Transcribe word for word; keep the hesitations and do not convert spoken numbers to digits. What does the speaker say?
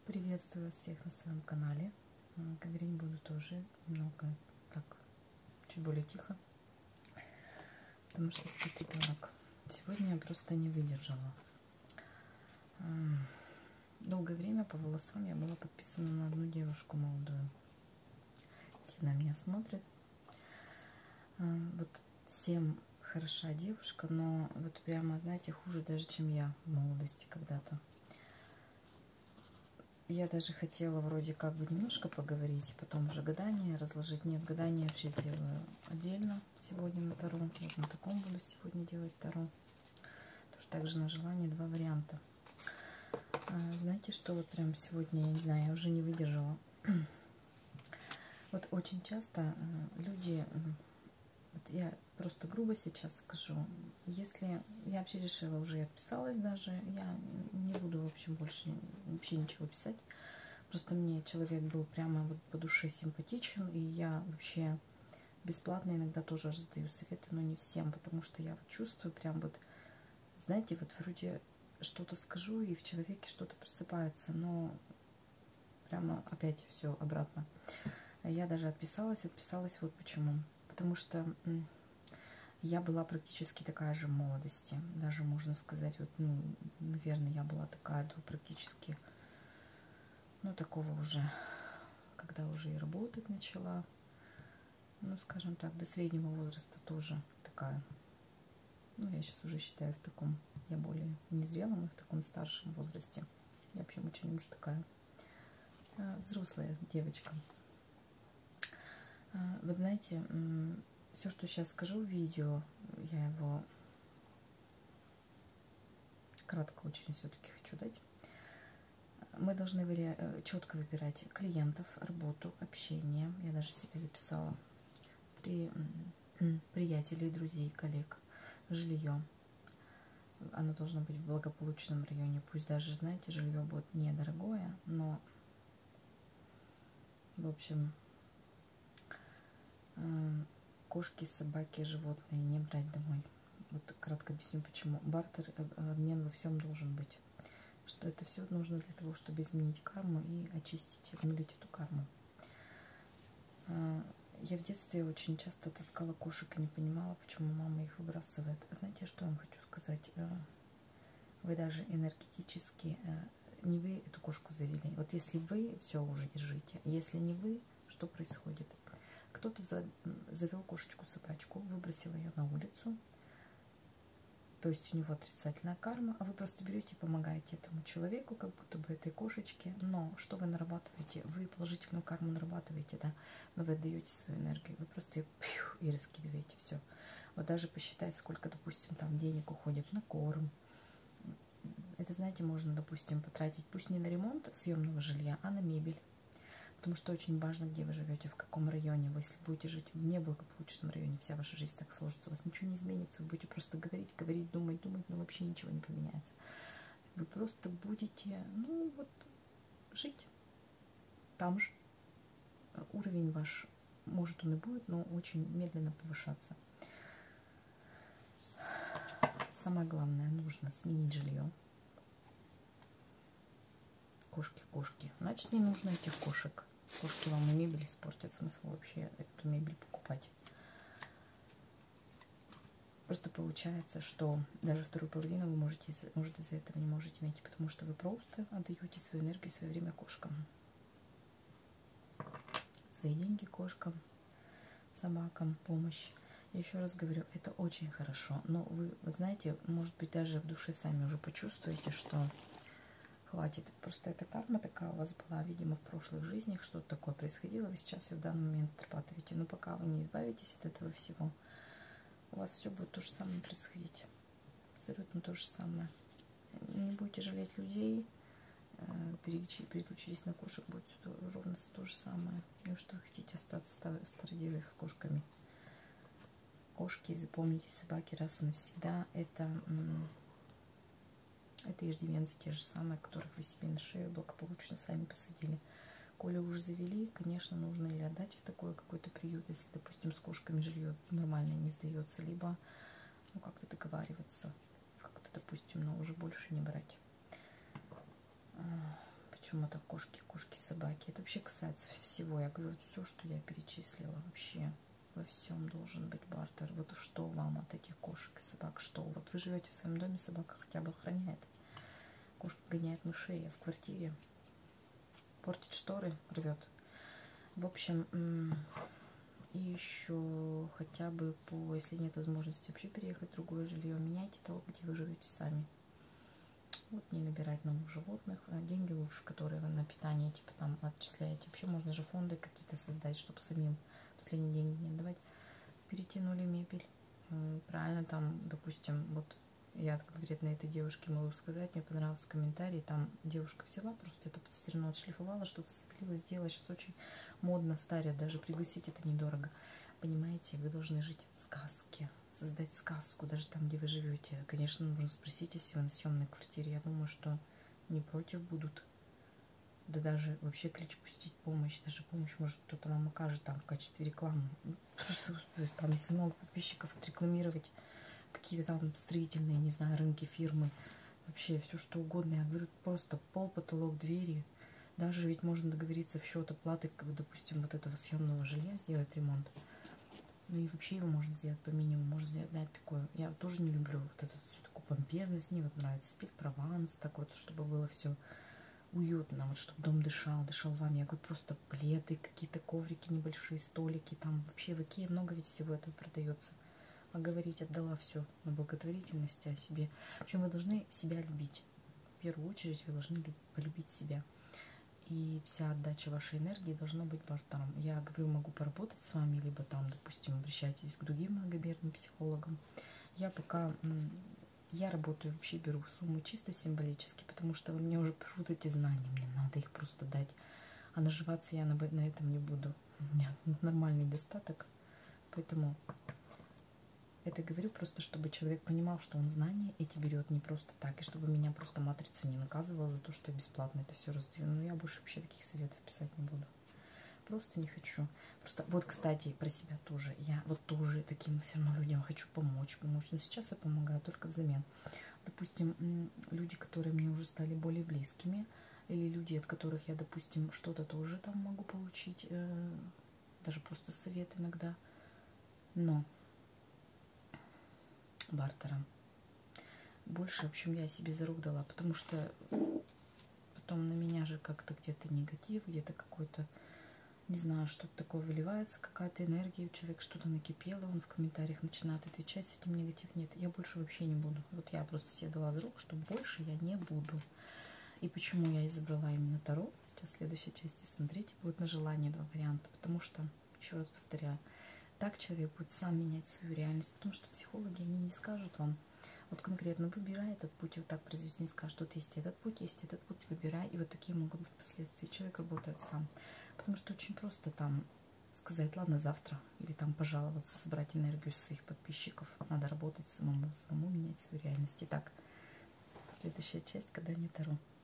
Приветствую вас всех на своем канале. Говорить буду тоже немного так, чуть более тихо, потому что спит ребенок. Сегодня я просто не выдержала. Долгое время по волосам я была подписана на одну девушку молодую. Если она меня смотрит, вот всем хороша девушка, но вот прямо, знаете, хуже даже, чем я в молодости когда-то. Я даже хотела вроде как бы немножко поговорить, потом уже гадание разложить. Нет, гадание вообще сделаю отдельно сегодня на Таро. Вот на таком буду сегодня делать Таро. Тоже также на желание два варианта. А, знаете, что вот прям сегодня, я не знаю, я уже не выдержала. Вот очень часто люди, вот я просто грубо сейчас скажу, если я вообще решила, уже и отписалась даже, я не буду, в общем, больше вообще ничего писать. Просто мне человек был прямо вот по душе симпатичен, и я вообще бесплатно иногда тоже раздаю советы, но не всем, потому что я вот чувствую прям вот, знаете, вот вроде что-то скажу, и в человеке что-то просыпается, но прямо опять все обратно. Я даже отписалась, отписалась вот почему. Потому что я была практически такая же в молодости. Даже можно сказать, вот, ну, наверное, я была такая до практически, ну, такого уже, когда уже и работать начала. Ну, скажем так, до среднего возраста тоже такая. Ну, я сейчас уже считаю в таком, я более незрелом и в таком старшем возрасте. Я, в общем, очень уже такая взрослая девочка. Вот знаете, все, что сейчас скажу в видео, я его кратко очень все-таки хочу дать. Мы должны четко выбирать клиентов, работу, общение. Я даже себе записала. При приятелей, друзей, коллег, жилье. Оно должно быть в благополучном районе. Пусть даже, знаете, жилье будет недорогое, но, в общем, кошки, собаки, животные не брать домой. Вот кратко объясню, почему. Бартер, обмен во всем должен быть. Что это все нужно для того, чтобы изменить карму и очистить, обнулить эту карму. Я в детстве очень часто таскала кошек и не понимала, почему мама их выбрасывает. Знаете, что я вам хочу сказать? Вы даже энергетически, не вы эту кошку завели. Вот если вы, все уже держите. Если не вы, что происходит? Кто-то завел кошечку-собачку, выбросил ее на улицу. То есть у него отрицательная карма, а вы просто берете и помогаете этому человеку, как будто бы этой кошечке. Но что вы нарабатываете? Вы положительную карму нарабатываете, да, но вы отдаете свою энергию. Вы просто ее пью, и раскидываете все. Вот даже посчитать, сколько, допустим, там денег уходит на корм. Это, знаете, можно, допустим, потратить пусть не на ремонт съемного жилья, а на мебель. Потому что очень важно, где вы живете, в каком районе. Вы, если будете жить в неблагополучном районе, вся ваша жизнь так сложится, у вас ничего не изменится. Вы будете просто говорить, говорить, думать, думать, но вообще ничего не поменяется. Вы просто будете, ну вот, жить там же. Уровень ваш, может, он и будет, но очень медленно повышаться. Самое главное, нужно сменить жилье. Кошки, кошки. Значит, не нужно этих кошек. Кошки вам и мебель испортят. Смысл вообще эту мебель покупать. Просто получается, что даже вторую половину вы можете, может, из-за этого не можете найти, потому что вы просто отдаете свою энергию, свое время кошкам. Свои деньги кошкам, собакам, помощь. Я еще раз говорю, это очень хорошо. Но вы, вы знаете, может быть, даже в душе сами уже почувствуете, что хватит. Просто эта карма такая у вас была, видимо, в прошлых жизнях, что-то такое происходило, вы сейчас ее в данный момент отрабатываете. Но пока вы не избавитесь от этого всего, у вас все будет то же самое происходить. Абсолютно то же самое. Не будете жалеть людей, переключитесь на кошек, будет все ровно то же самое. Неужто вы хотите остаться стародевой кошками? Кошки, запомните, собаки раз и навсегда, это... Это иждивенцы те же самые, которых вы себе на шею благополучно сами посадили. Коли уже завели, конечно, нужно или отдать в такой какой-то приют, если, допустим, с кошками жилье нормально не сдается, либо ну, как-то договариваться, как-то, допустим, но уже больше не брать. общем, это кошки, кошки, собаки. Это вообще касается всего. Я говорю, все, что я перечислила, вообще во всем должен быть бартер. Вот что вам от этих кошек и собак? Что? Вот вы живете в своем доме, собака хотя бы охраняет. Кошка гоняет мышей, а в квартире портит шторы, рвет. В общем, и еще хотя бы по, если нет возможности вообще переехать в другое жилье, меняйте то, где вы живете сами. Вот не набирать новых животных, а деньги лучше, которые вы на питание типа там отчисляете. Вообще можно же фонды какие-то создать, чтобы самим последние деньги не отдавать. Перетянули мебель. Правильно, там, допустим, вот я конкретно этой девушке могу сказать, мне понравился комментарий, там девушка взяла, просто это подстирно отшлифовала, что-то запилила, сделала. Сейчас очень модно старят, даже пригласить это недорого. Понимаете, вы должны жить в сказке, создать сказку, даже там, где вы живете. Конечно, нужно спросить, если вы на съемной квартире. Я думаю, что не против будут. Да даже вообще клич пустить помощь, даже помощь может кто-то вам окажет там в качестве рекламы. Просто там, если много подписчиков, отрекламировать какие-то там строительные, не знаю, рынки, фирмы, вообще все что угодно. Я говорю, просто пол, потолок, двери. Даже ведь можно договориться в счет оплаты, допустим, вот этого съемного жилья, сделать ремонт. Ну и вообще его можно сделать по минимуму, можно сделать такое. Я тоже не люблю вот эту всю такую помпезность, мне вот нравится стиль Прованс, так вот, чтобы было все уютно, вот чтобы дом дышал, дышал вами. Я говорю, просто пледы, какие-то коврики, небольшие столики, там вообще в Икее много ведь всего этого продается. А говорить отдала все на благотворительности о себе. В общем, вы должны себя любить. В первую очередь вы должны полюбить себя. И вся отдача вашей энергии должна быть бартером. Я говорю, могу поработать с вами, либо там, допустим, обращайтесь к другим многомерным психологам. Я пока, я работаю, вообще беру суммы чисто символически, потому что вы мне уже прут эти знания, мне надо их просто дать. А наживаться я на этом не буду. У меня нормальный достаток, поэтому... Это говорю просто, чтобы человек понимал, что он знания эти берет не просто так, и чтобы меня просто матрица не наказывала за то, что я бесплатно это все раздаю. Но я больше вообще таких советов писать не буду. Просто не хочу. Просто вот, кстати, про себя тоже. Я вот тоже таким все равно людям хочу помочь, помочь. Но сейчас я помогаю только взамен. Допустим, люди, которые мне уже стали более близкими, или люди, от которых я, допустим, что-то тоже там могу получить, э, даже просто совет иногда. Но бартером. Больше, в общем, я себе за рук дала, потому что потом на меня же как-то где-то негатив, где-то какой-то, не знаю, что-то такое выливается, какая-то энергия, у человека что-то накипело, он в комментариях начинает отвечать, с этим негатив нет. Я больше вообще не буду. Вот я просто себе дала за рук, что больше я не буду. И почему я избрала именно Таро? Сейчас в следующей части смотрите, будет на желание два варианта, потому что, еще раз повторяю, так человек будет сам менять свою реальность, потому что психологи, они не скажут вам, вот конкретно выбирай этот путь, и вот так произвести не скажут, вот есть этот путь, есть этот путь, выбирай, и вот такие могут быть последствия. Человек работает сам, потому что очень просто там сказать, ладно, завтра, или там пожаловаться, собрать энергию своих подписчиков, надо работать самому, самому менять свою реальность. Итак, следующая часть, гадание Таро.